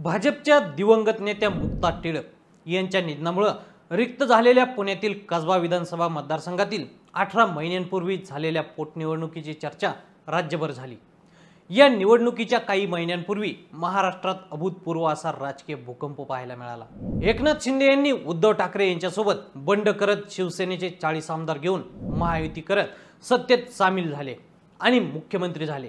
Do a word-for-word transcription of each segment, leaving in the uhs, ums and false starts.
भाजपच्या दिवंगत नेत्या मुक्ता टिळक यांच्या निधनामुळे रिक्त झालेल्या पुण्यातील कसबा विधानसभा मतदारसंघातील अठरा महिन्यांपूर्वी झालेल्या पोटनिवडणुकीची चर्चा राज्यभर झाली। या निवडणुकीच्या काही महिन्यांपूर्वी महाराष्ट्रात अभूतपूर्व असा राजकीय भूकंप पाहायला मिळाला। एकनाथ शिंदे यांनी उद्धव ठाकरे यांच्यासोबत बंड करत शिवसेनेचे चाळीस आमदार घेऊन महायुती करत सत्तेत सामील झाले आणि मुख्यमंत्री झाले।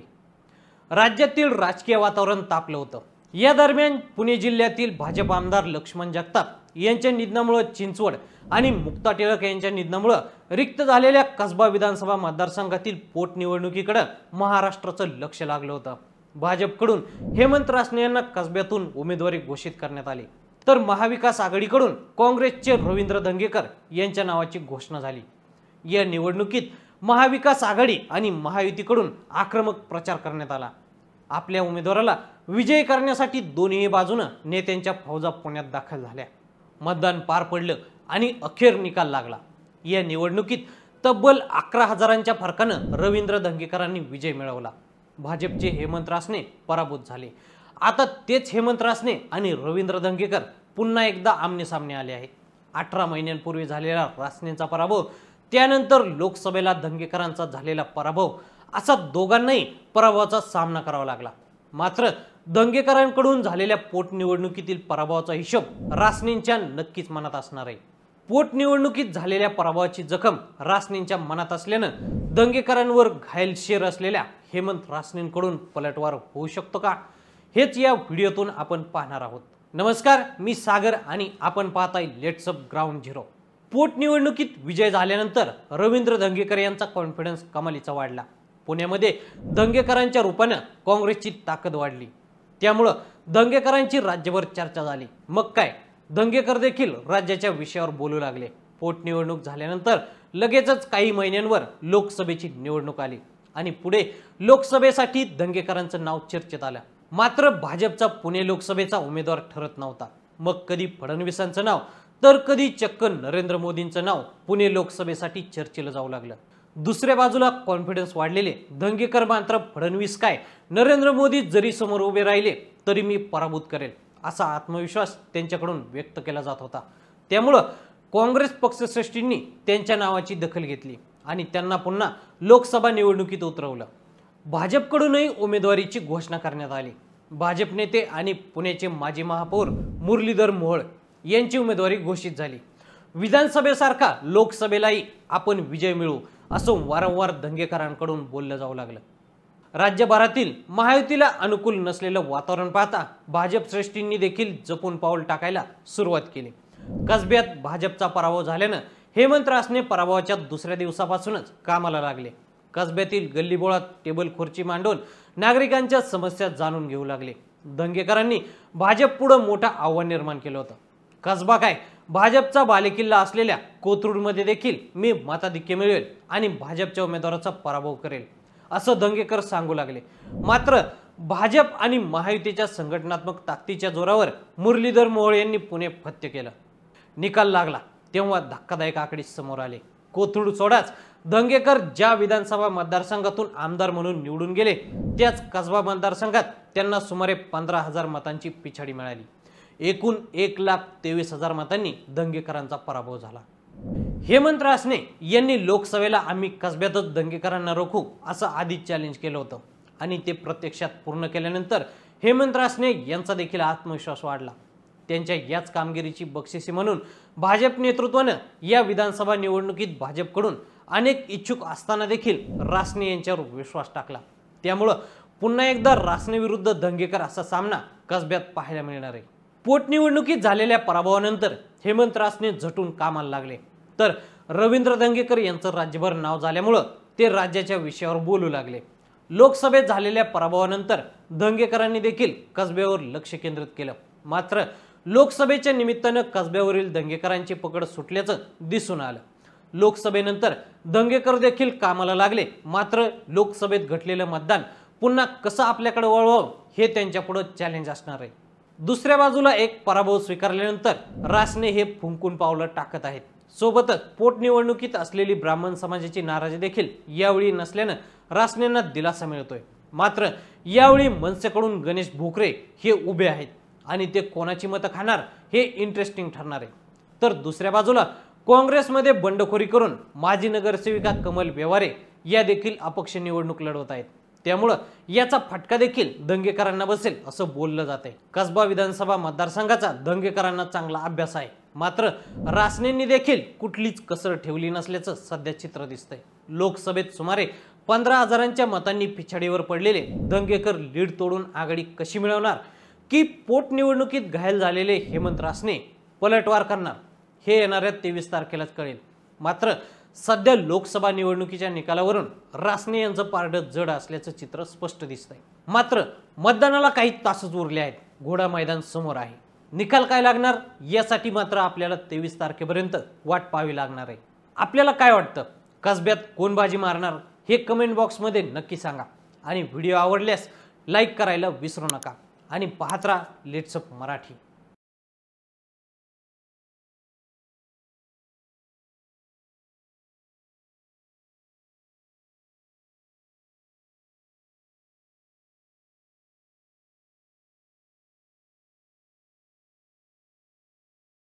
राज्यातील राजकीय वातावरण तापलं होतं। या दरम्यान पुणे जिल्ह्यातील भाजप आमदार लक्ष्मण जगताप यांच्या निधनामुळे चिंचवड आणि मुक्ता टिळक यांच्या निधनामुळे रिक्त झालेल्या कसबा विधानसभा मतदारसंघातील पोटनिवडणुकीकडे महाराष्ट्राचं लक्ष लागलं होतं। भाजपकडून हेमंत रासने यांना कसब्यातून उमेदवारी घोषित करण्यात आली, तर महाविकास आघाडीकडून काँग्रेसचे रवींद्र धंगेकर यांच्या नावाची घोषणा झाली। या निवडणुकीत महाविकास आघाडी आणि महायुतीकडून आक्रमक प्रचार करण्यात आला। आपल्या उमेदवाराला विजयी करण्यासाठी दोन्ही बाजूने नेत्यांच्या फौजा पुण्यात दाखल झाल्या। मतदान पार पडलं आणि अखेर निकाल लागला। या निवडणुकीत तब्बल अकरा हजारांच्या फरकानं रवींद्र धंगेकरांनी विजय मिळवला। भाजपचे हेमंत रासने पराभूत झाले। आता तेच हेमंत रासने आणि रवींद्र धंगेकर पुन्हा एकदा आमने सामने आले आहेत। अठरा महिन्यांपूर्वी झालेला रासनेंचा पराभव, त्यानंतर लोकसभेला धंगेकरांचा झालेला पराभव, असा दोघांनाही पराभवाचा सामना करावा लागला। मात्र धंगेकरांकडून झालेल्या पोटनिवडणुकीतील पराभवाचा हिशोब रासनेंच्या नक्कीच मनात असणार आहे। पोटनिवडणुकीत झालेल्या पराभवाची जखम रासनेंच्या मनात असल्यानं धंगेकरांवर घायलशीर असलेल्या हेमंत रासनेंकडून पलटवार होऊ शकतो का, हेच या व्हिडिओतून आपण पाहणार आहोत। नमस्कार, मी सागर आणि आपण पाहताय लेट्स अप ग्राउंड झिरो। पोटनिवडणुकीत विजय झाल्यानंतर रवींद्र धंगेकर यांचा कॉन्फिडन्स कमालीचा वाढला। पुण्यामध्ये धंगेकरांच्या रूपाने काँग्रेसची ताकद वाढली, त्यामुळे धंगेकरांची राज्यभर चर्चा झाली। मग काय, धंगेकर देखील राज्याच्या विषयावर बोलू लागले। पोटनिवडणूक झाल्यानंतर लगेचच काही महिन्यांवर लोकसभेची निवडणूक आली आणि पुढे लोकसभेसाठी धंगेकरांचं नाव चर्चेत आलं। मात्र भाजपचा पुणे लोकसभेचा उमेदवार ठरत नव्हता। मग कधी फडणवीसांचं नाव, तर कधी चक्क नरेंद्र मोदींचं नाव पुणे लोकसभेसाठी चर्चेला जाऊ लागलं। दुसऱ्या बाजूला कॉन्फिडन्स वाढलेले धंगेकर मात्र फडणवीस काय, नरेंद्र मोदी जरी समोर उभे राहिले तरी मी पराभूत करेल, असा आत्मविश्वास त्यांच्याकडून व्यक्त केला जात होता। त्यामुळे काँग्रेस पक्षश्रेष्ठींनी त्यांच्या नावाची दखल घेतली आणि त्यांना पुन्हा लोकसभा निवडणुकीत उतरवलं। भाजपकडूनही उमेदवारीची घोषणा करण्यात आली। भाजप नेते आणि पुण्याचे माजी महापौर मुरलीधर मोहोळ यांची उमेदवारी घोषित झाली। विधानसभेसारखा लोकसभेलाही आपण विजय मिळवू, असं वारंवार धंगेकरांकडून बोललं जाऊ लागलं। राज्यभरातील महायुतीला अनुकूल नसलेलं वातावरण पाहता भाजप श्रेष्ठींनी देखील जपून पाऊल टाकायला सुरुवात केली। कसब्यात भाजपचा पराभव झाल्यानं हेमंत रासने पराभवाच्या दुसऱ्या दिवसापासूनच कामाला लागले। कसब्यातील गल्लीबोळात टेबल खुर्ची मांडून नागरिकांच्या समस्या जाणून घेऊ लागले। धंगेकरांनी भाजप पुढे मोठं आव्हान निर्माण केलं होतं। कसबा काय, भाजपचा बालेकिल्ला असलेल्या कोथरूडमध्ये देखील मी मताधिक्य मिळवेल आणि भाजपच्या उमेदवाराचा पराभव करेल, असं धंगेकर सांगू लागले। मात्र भाजप आणि महायुतीच्या संघटनात्मक ताकदीच्या जोरावर मुरलीधर मोहोळ यांनी पुणे फत्ते केलं। निकाल लागला तेव्हा धक्कादायक आकडे समोर आले। कोथरूड सोडाच धंगेकर ज्या विधानसभा मतदारसंघातून आमदार म्हणून निवडून गेले, त्याच कसबा मतदारसंघात त्यांना सुमारे पंधरा हजार मतांची पिछाडी मिळाली। एकूण एक लाख तेवीस हजार मतांनी धंगेकरांचा पराभव झाला। हेमंत रासने यांनी लोकसभेला आम्ही कसब्यातच धंगेकरांना रोखू असं आधीच चॅलेंज केलं होतं आणि ते प्रत्यक्षात पूर्ण केल्यानंतर हेमंत रासने यांचा देखील आत्मविश्वास वाढला। त्यांच्या याच कामगिरीची बक्षिसी म्हणून भाजप नेतृत्वानं या विधानसभा निवडणुकीत भाजपकडून अनेक इच्छुक असताना देखील रासने यांच्यावर विश्वास टाकला। त्यामुळे पुन्हा एकदा रासने विरुद्ध धंगेकर असा सामना कसब्यात पाहायला मिळणार आहे। पोटनिवडणुकीत झालेल्या पराभवानंतर हेमंत रासने झटून कामाला लागले, तर रवींद्र धंगेकर यांचं राज्यभर नाव झाल्यामुळे ते राज्याच्या विषयावर बोलू लागले। लोकसभेत झालेल्या पराभवानंतर धंगेकरांनी देखील कसब्यावर लक्ष केंद्रित केलं। मात्र लोकसभेच्या निमित्तानं कसब्यावरील धंगेकरांची पकड सुटल्याचं दिसून आलं। लोकसभेनंतर धंगेकर देखील कामाला लागले। मात्र लोकसभेत घटलेलं मतदान पुन्हा कसं आपल्याकडे वळवावं, हे त्यांच्यापुढे चॅलेंज असणार आहे। दुसऱ्या बाजूला एक पराभव स्वीकारल्यानंतर रासने हे फुंकून पावलं टाकत आहेत। सोबतच पोटनिवडणुकीत असलेली ब्राह्मण समाजाची नाराजी देखील यावेळी नसल्यानं रासनेंना दिलासा मिळतोय। मात्र यावेळी मनसेकडून गणेश भोकरे हे उभे आहेत आणि ते कोणाची मतं खाणार हे इंटरेस्टिंग ठरणार आहे। तर दुसऱ्या बाजूला काँग्रेसमध्ये बंडखोरी करून माजी नगरसेविका कमल व्यवहारे या देखील अपक्ष निवडणूक लढवत आहेत। त्यामुळे याचा फटका देखील दंगेकरांना बसेल असं बोललं जात आहे। कसबा विधानसभा मतदारसंघाचा दंगेकरांना चांगला अभ्यास आहे, मात्र रासनेंनी देखील कुठलीच कसर ठेवली नसल्याचं सध्या चित्र दिसतंय। लोकसभेत सुमारे पंधरा हजारांच्या मतांनी पिछाडीवर पडलेले दंगेकर लीड तोडून आघाडी कशी मिळवणार की पोटनिवडणुकीत घायल झालेले हेमंत रासने पलटवार करणार हे येणाऱ्या तेवीस तारखेलाच कळेल। मात्र सध्या लोकसभा निवडणुकीच्या निकालावरून रासने यांचं पारडं जड असल्याचं चित्र स्पष्ट दिसतंय। मात्र मतदानाला काही तासच उरले आहेत, घोडा मैदान समोर आहे। निकाल काय लागणार यासाठी मात्र आपल्याला तेवीस तारखेपर्यंत वाट पाहावी लागणार आहे। आपल्याला काय वाटतं, कसब्यात कोण बाजी मारणार हे कमेंट बॉक्समध्ये नक्की सांगा आणि व्हिडिओ आवडल्यास लाईक करायला विसरू नका आणि पाहत राहा लेट्स अप मराठी।